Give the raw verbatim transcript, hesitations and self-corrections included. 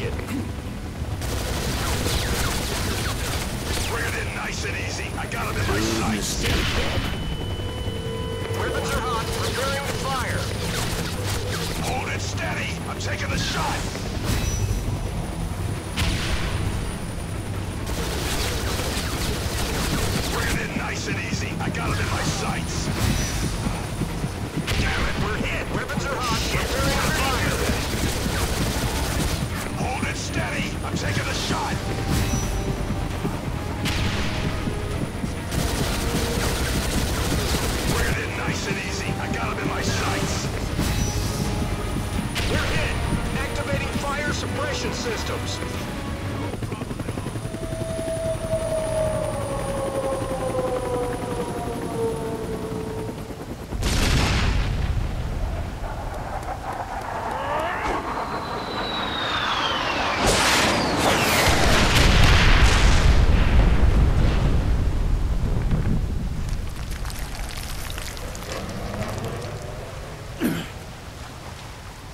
target. Bring it in nice and easy. I got him in my sights. Weapons are hot. Preparing to fire. Hold it steady. I'm taking the shot. Bring it in nice and easy. I got him in my sights. Damn it, we're hit. Weapons are hot. Preparing to fire. Hold it steady. I'm taking the shot. Bring it in nice and easy. I got him in my sights. We're hit. Activating fire suppression systems.